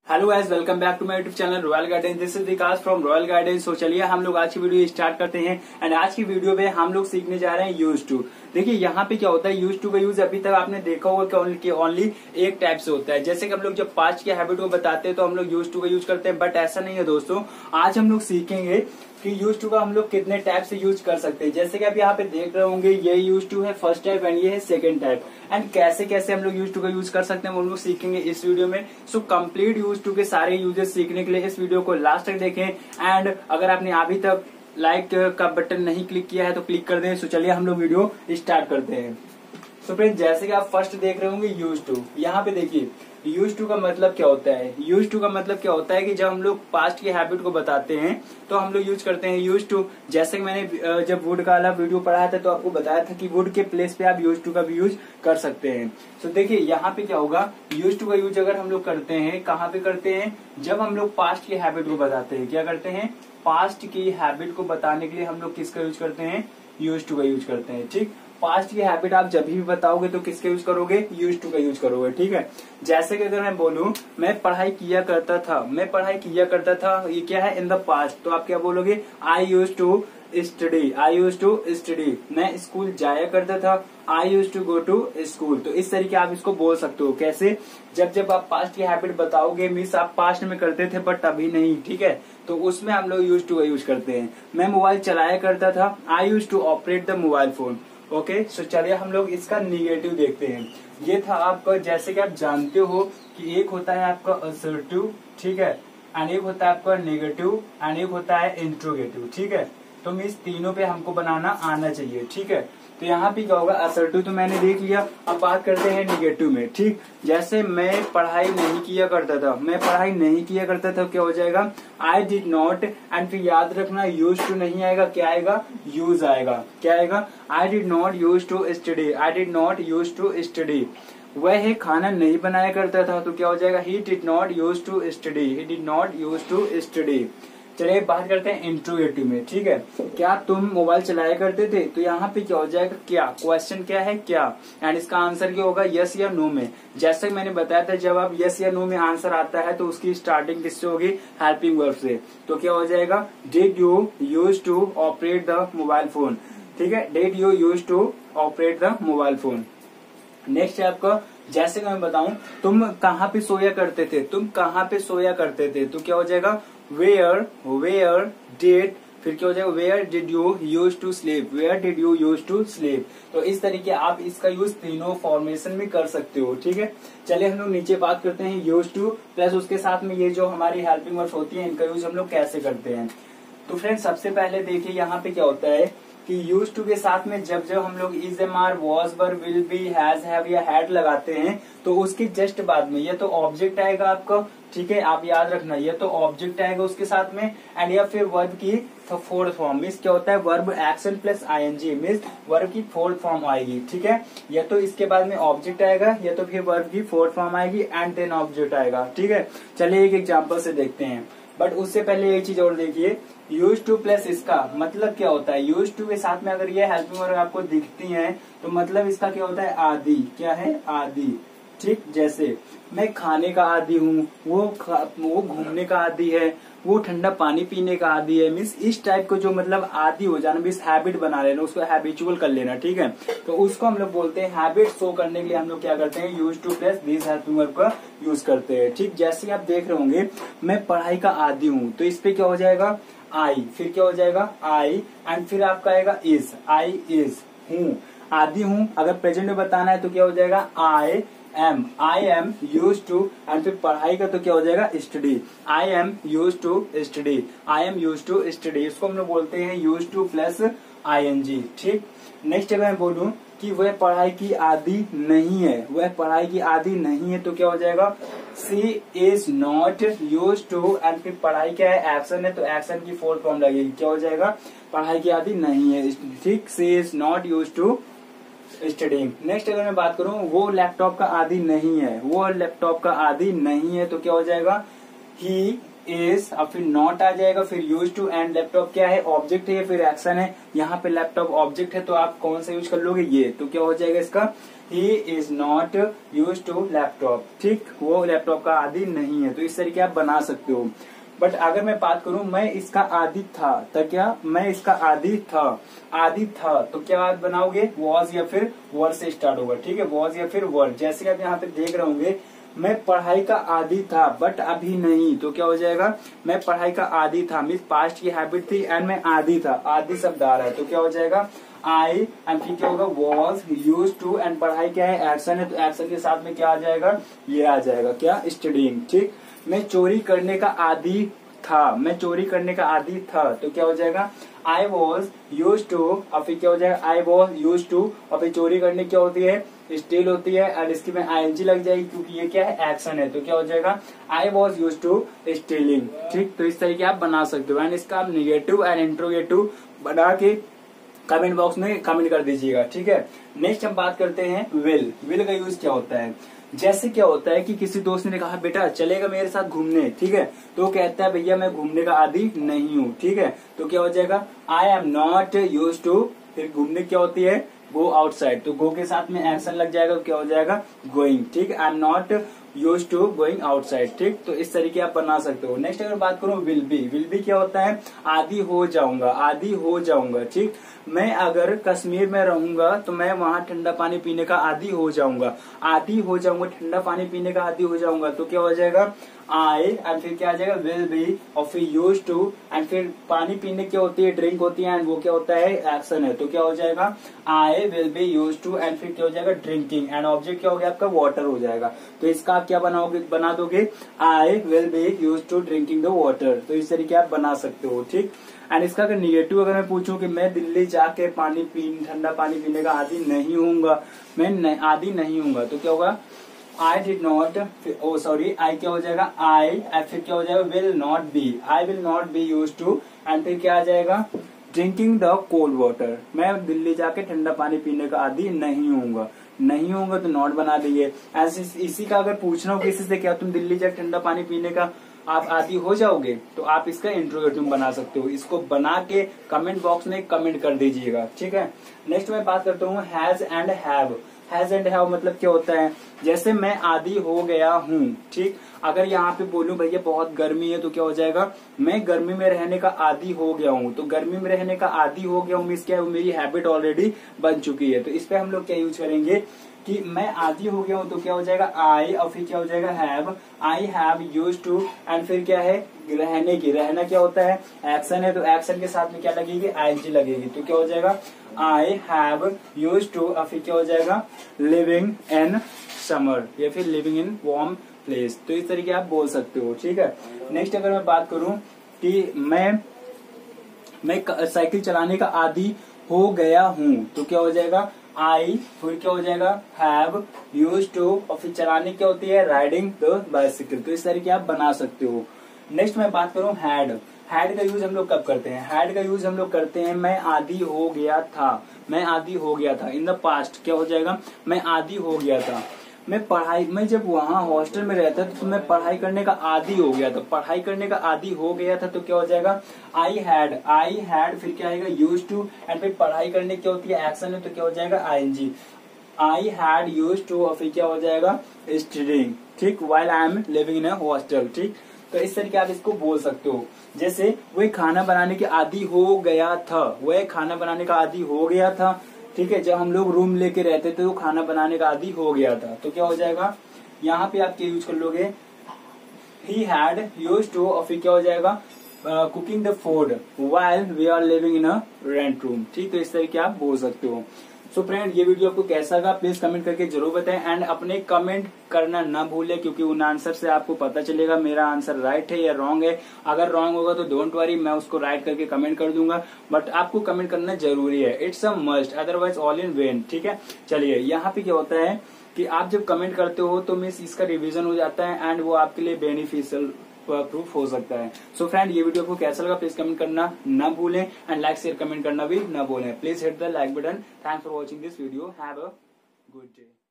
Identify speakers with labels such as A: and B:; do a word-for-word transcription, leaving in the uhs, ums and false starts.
A: Hello guys, welcome back to my YouTube channel Royal Garden. This is Vikas from Royal Garden. So चलिए हम लोग आज की video start करते हैं। एंड आज की वीडियो में हम लोग सीखने जा रहे हैं यूज टू। देखिए यहाँ पे क्या होता है, यूज टू का यूज अभी तक आपने देखा होगा कि ओनली एक टाइप से होता है। जैसे कि हम लोग जब पास्ट की हैबिट को बताते हैं तो हम लोग यूज टू का यूज करते हैं, बट ऐसा नहीं है दोस्तों। आज हम लोग सीखेंगे कि यूज टू का हम लोग कितने टाइप से यूज कर सकते हैं। जैसे कि आप यहाँ पे देख रहे होंगे, ये यूज टू है फर्स्ट टाइप एंड ये है सेकंड टाइप। एंड कैसे कैसे हम लोग यूज टू का यूज कर सकते हैं वो हम लोग सीखेंगे इस वीडियो में। सो कंप्लीट यूज टू के सारे यूजेस सीखने के लिए इस वीडियो को लास्ट तक देखें। एंड अगर आपने अभी तक लाइक का बटन नहीं क्लिक किया है तो क्लिक कर दें। सो चलिए हम लोग वीडियो स्टार्ट करते हैं। सो फ्रेंड, जैसे कि आप फर्स्ट देख रहे होंगे यूज टू, यहाँ पे देखिए यूज टू का मतलब क्या होता है। यूज टू का मतलब क्या होता है कि जब हम लोग पास्ट की हैबिट को बताते हैं तो हम लोग यूज करते हैं यूज टू। जैसे कि मैंने जब वुड का वाला वीडियो पढ़ाया था तो आपको बताया था कि वुड के प्लेस पे आप यूज टू का भी यूज कर सकते हैं। तो देखिए यहाँ पे क्या होगा, यूज टू का यूज अगर हम लोग करते हैं, कहाँ पे करते हैं, जब हम लोग पास्ट की हैबिट को बताते हैं। क्या करते हैं, पास्ट की हैबिट को बताने के लिए हम लोग किसका यूज करते हैं, यूज टू का यूज करते हैं। ठीक, पास्ट की हैबिट आप जब भी बताओगे तो किसका यूज करोगे, यूज टू का यूज करोगे। ठीक है, जैसे कि अगर मैं बोलूं मैं पढ़ाई किया करता था, मैं पढ़ाई किया करता था, ये क्या है, इन द पास्ट, तो आप क्या बोलोगे, I use to study, I use to study. मैं स्कूल जाया करता था, I use to go to school. तो इस तरीके आप इसको बोल सकते हो। कैसे, जब जब आप पास्ट की हैबिट बताओगे, मीन्स आप पास्ट में करते थे बट अभी नहीं। ठीक है, तो उसमें हम लोग यूज टू का यूज करते हैं। मैं मोबाइल चलाया करता था, I use to operate the mobile phone. Okay, so चलिए हम लोग इसका निगेटिव देखते हैं। ये था आपका, जैसे कि आप जानते हो कि एक होता है आपका असर्टिव, ठीक है, एंड एक होता है आपका नेगेटिव, एंड एक होता है इंट्रोगेटिव। ठीक है, तो मीन्स तीनों पे हमको बनाना आना चाहिए। ठीक है, तो यहाँ पे क्या होगा, असर्टिव तो मैंने देख लिया। अब बात करते हैं निगेटिव में। ठीक, जैसे मैं पढ़ाई नहीं किया करता था, मैं पढ़ाई नहीं किया करता था, क्या हो जाएगा, आई डिड नॉट। एंड फिर याद रखना, यूज टू नहीं आएगा, क्या आएगा, यूज आएगा। क्या आएगा, I did not use to study, I did not use to study. वह खाना नहीं बनाया करता था, तो क्या हो जाएगा, he did not use to study, he did not use to study. चलिए बात करते हैं इंट्रोगेटिव में। ठीक है, क्या तुम मोबाइल चलाया करते थे, तो यहाँ पे क्या हो जाएगा, क्या, क्वेश्चन क्या है, क्या, एंड इसका आंसर क्या होगा, यस या नो में। जैसे मैंने बताया था, जब आप यस या नो में आंसर आता है तो उसकी स्टार्टिंग किससे होगी, हेल्पिंग वर्ब से। तो क्या हो जाएगा, did you use to operate the mobile phone. ठीक है, did you use to operate the mobile phone. Next है आपका, जैसे कि मैं बताऊं, तुम कहाँ पे सोया करते थे, तुम कहाँ पे सोया करते थे, तो क्या हो जाएगा, वेयर, वेयर डिड, फिर क्या हो जाएगा, where did you use to sleep, where did you use to sleep. तो इस तरीके आप इसका यूज तीनों फॉर्मेशन में कर सकते हो। ठीक है, चलिए हम लोग नीचे बात करते हैं यूज टू प्लस उसके साथ में ये जो हमारी हेल्पिंग वर्ब्स होती है, इनका यूज हम लोग कैसे करते हैं। तो फ्रेंड्स, सबसे पहले देखिए यहाँ पे क्या होता है कि यूज टू के साथ में जब जब हम लोग is, am are, was, were, will be, has, have या हैड लगाते हैं तो उसके जस्ट बाद में ये तो ऑब्जेक्ट आएगा आपका। ठीक है, आप याद रखना, ये तो ऑब्जेक्ट आएगा उसके साथ में, एंड या फिर वर्ब की फोर्थ फॉर्म, मीन्स क्या होता है, verb action plus ING, means verb की फोर्थ फॉर्म आएगी। ठीक है, या तो इसके बाद में ऑब्जेक्ट आएगा या तो फिर वर्ब की फोर्थ फॉर्म आएगी एंड देन ऑब्जेक्ट आएगा। ठीक है, चलिए एक एग्जाम्पल से देखते हैं, बट उससे पहले एक चीज और देखिए, यूज टू प्लस इसका मतलब क्या होता है। यूज टू के साथ में अगर ये हेल्पिंग वर्ब आपको दिखती है तो मतलब इसका क्या होता है, आदि। क्या है, आदि। ठीक, जैसे मैं खाने का आदी हूँ, वो वो घूमने का आदी है, वो ठंडा पानी पीने का आदी है। मीन्स इस टाइप को जो मतलब आदी हो जाना, मीन्स हैबिट बना लेना, उसको हैबिचुअल कर लेना। ठीक है, तो उसको हम लोग बोलते हैं हैबिट शो करने के लिए हम लोग क्या करते हैं, use to plus this helping verb का यूज करते हैं। ठीक, जैसे आप देख रहे होंगे, मैं पढ़ाई का आदी हूँ, तो इस पे क्या हो जाएगा, आई, फिर क्या हो जाएगा, आई, एंड फिर आपका आएगा इज, आई इज हूँ, आदि हूँ। अगर प्रेजेंट में बताना है तो क्या हो जाएगा, I am, I am use to, and फिर पढ़ाई का तो क्या हो जाएगा, study, I am use to study, I am use to study. इसको हम लोग बोलते हैं use to plus I N G. ठीक, नेक्स्ट अगर मैं बोलूं कि वह पढ़ाई की आदी नहीं है, वह पढ़ाई की आदी नहीं है, तो क्या हो जाएगा, she is not use to, and फिर पढ़ाई क्या है, एक्शन है, तो एक्शन की फोर्थ फॉर्म लगेगी। क्या हो जाएगा, पढ़ाई की आदी नहीं है। ठीक, she is not use to studying. Next अगर मैं बात करूं, वो लैपटॉप का आदी नहीं है, वो लैपटॉप का आदी नहीं है, तो क्या हो जाएगा, ही इज और फिर नॉट आ जाएगा, फिर यूज टू एंड लैपटॉप क्या है, ऑब्जेक्ट है फिर एक्शन है। यहाँ पे लैपटॉप ऑब्जेक्ट है तो आप कौन सा यूज कर लोगे, ये। तो क्या हो जाएगा इसका, he is not use to laptop. ठीक, वो लैपटॉप का आदि नहीं है। तो इस तरीके आप बना सकते हो। बट अगर मैं बात करूं मैं इसका आदि था, तो क्या मैं इसका आदि था, आदि था तो क्या आप बनाओगे, वॉज या फिर वर से स्टार्ट होगा। ठीक है, वॉज या फिर वर। जैसे कि आप यहाँ पे देख रहे होंगे, मैं पढ़ाई का आदी था बट अभी नहीं, तो क्या हो जाएगा, मैं पढ़ाई का आदी था मीन्स पास्ट की हैबिट थी एंड मैं आदी था, आदि शब्द आ रहा है। तो क्या हो जाएगा, आई एंड फिर क्या होगा, वॉज यूज टू एंड पढ़ाई क्या है, एक्शन है। तो एक्शन के साथ में क्या आ जाएगा, ये आ जाएगा क्या, स्टडीइंग। ठीक, मैं चोरी करने का आदी था, मैं चोरी करने का आदी था। तो क्या हो जाएगा, आई वॉज यूज टू और फिर क्या हो जाएगा, आई वॉज यूज टू और फिर चोरी करने क्या होती है, स्टील होती है एंड इसकी में आईएनजी लग जाएगी क्योंकि ये क्या है, एक्शन है। तो क्या हो जाएगा, I was use to stealing. ठीक, तो इस तरीके आप बना सकते हो एंड इसका आप निगेटिव एंड इंट्रोगेटिव बना के कमेंट बॉक्स में कमेंट कर दीजिएगा। ठीक है, नेक्स्ट हम बात करते हैं विल। विल का यूज क्या होता है, जैसे क्या होता है कि किसी दोस्त ने कहा बेटा चलेगा मेरे साथ घूमने, ठीक है, तो कहता है भैया मैं घूमने का आदी नहीं हूँ। ठीक है, तो क्या हो जाएगा, I am not use to, फिर घूमने क्या होती है, गो आउटसाइड। तो गो के साथ में एक्शन लग जाएगा तो क्या हो जाएगा, गोइंग। ठीक, I am not use to going outside. ठीक, तो इस तरीके आप बना सकते हो। नेक्स्ट अगर बात करूं विल बी, विल बी क्या होता है, आदि हो जाऊंगा, आदि हो जाऊंगा। ठीक, मैं अगर कश्मीर में रहूंगा तो मैं वहां ठंडा पानी पीने का आदी हो जाऊंगा, आदि हो जाऊंगा, ठंडा पानी पीने का आदी हो जाऊंगा। तो क्या हो जाएगा, आई एंड फिर क्या आ जाएगा, विल बी और फिर यूज टू एंड फिर पानी पीने क्या होती है, ड्रिंक होती है एंड वो क्या होता है, एक्शन है। तो क्या हो जाएगा, I will be use to and फिर क्या हो जाएगा, ड्रिंकिंग एंड ऑब्जेक्ट क्या हो गया आपका, वाटर हो जाएगा। तो इसका आप क्या बनाओगे, बना दोगे, I will be use to drinking the water. तो इस तरीके आप बना सकते हो। ठीक, एंड इसका अगर निगेटिव अगर मैं पूछूं कि मैं दिल्ली जाके पानी पी ठंडा पानी पीने का आदी नहीं हूंगा, मैं आदी नहीं हूंगा, तो क्या होगा, I did not, oh sorry I क्या हो जाएगा, आई फिर क्या हो जाएगा, will not be, I will not be use to and फिर क्या आ जाएगा, ड्रिंकिंग द कोल्ड वाटर। मैं दिल्ली जाके ठंडा पानी पीने का आदी नहीं हूंगा, नहीं होगा तो नॉट बना दीजिए। ऐसे इसी का अगर पूछना हो किसी से क्या तुम दिल्ली जाके ठंडा पानी पीने का आप आदी हो जाओगे, तो आप इसका इंट्रोगेटिव बना सकते हो। इसको बना के कमेंट बॉक्स में कमेंट कर दीजिएगा। ठीक है, नेक्स्ट मैं बात करता हूँ has and have. Has and have मतलब क्या होता है, जैसे मैं आदी हो गया हूँ। ठीक, अगर यहाँ पे बोलूं भैया बहुत गर्मी है तो क्या हो जाएगा, मैं गर्मी में रहने का आदी हो गया हूँ। तो गर्मी में रहने का आदी हो गया हूँ मीन्स क्या है, मेरी हैबिट ऑलरेडी बन चुकी है। तो इस पे हम लोग क्या यूज करेंगे कि मैं आदी हो गया हूँ, तो क्या हो जाएगा, आई और फिर क्या हो जाएगा, have, I have use to and फिर क्या है, रहने की, रहना क्या होता है, एक्शन है। तो एक्शन के साथ में क्या लगेगी, आईएनजी लगेगी। तो क्या हो जाएगा, आई हैव यूज टू और फिर क्या हो जाएगा, लिविंग इन समर या फिर लिविंग इन वार्म प्लेस। तो इस तरीके आप बोल सकते हो। ठीक है, नेक्स्ट अगर मैं बात करूं कि मैं मैं साइकिल चलाने का आदी हो गया हूं, तो क्या हो जाएगा, आई फिर क्या हो जाएगा, हैव यूज टू और फिर चलाने क्या होती है, राइडिंग द बाइसिकल। तो इस तरीके आप बना सकते हो। नेक्स्ट मैं बात करूं हैड। हैड का यूज हम लोग कब करते हैं, हैड का यूज हम लोग करते हैं मैं आदी हो गया था, मैं आदी हो गया था। इन द पास्ट क्या हो जाएगा, मैं आदी हो गया था। मैं पढ़ाई मैं जब वहाँ हॉस्टल में रहता था तो मैं पढ़ाई करने का आदी हो गया था, पढ़ाई करने का आदी हो गया था। तो क्या हो जाएगा, आई हैड, आई हैड फिर क्या आएगा, यूज टू एंड फिर पढ़ाई करने क्या होती है, एक्शन है। तो क्या हो जाएगा, I N G, I had use to और फिर क्या हो जाएगा, स्टडीइंग। ठीक, while I am living in a hostel. ठीक, तो इस तरीके आप इसको बोल सकते हो। जैसे वह खाना बनाने के आदी हो गया था, वह खाना बनाने का आदी हो गया था। ठीक है, जब हम लोग रूम लेके रहते थे तो खाना बनाने का आदी हो गया था। तो क्या हो जाएगा, यहाँ पे आप क्या यूज कर लोगे, ही हैड यूज टू और फिर क्या हो जाएगा, cooking the food while we are living in a rent room. ठीक, तो इस तरीके आप बोल सकते हो। सो so फ्रेंड, ये वीडियो आपको कैसा लगा प्लीज कमेंट करके जरूर बताएं एंड अपने कमेंट करना ना भूलें, क्योंकि उन आंसर से आपको पता चलेगा मेरा आंसर राइट है या रॉन्ग है। अगर रॉन्ग होगा तो डोंट वरी, मैं उसको राइट करके कमेंट कर दूंगा, बट आपको कमेंट करना जरूरी है, it's a must, otherwise all in vain. ठीक है, चलिए यहाँ पे क्या होता है कि आप जब कमेंट करते हो तो मीन्स इसका रिविजन हो जाता है एंड वो आपके लिए बेनिफिशियल प्रूफ हो सकता है। सो so फ्रेंड, ये वीडियो आपको कैसा लगा प्लीज कमेंट करना ना भूलें एंड लाइक शेयर कमेंट करना भी ना भूलें। Please hit the like button. Thanks for watching this video, have a good day.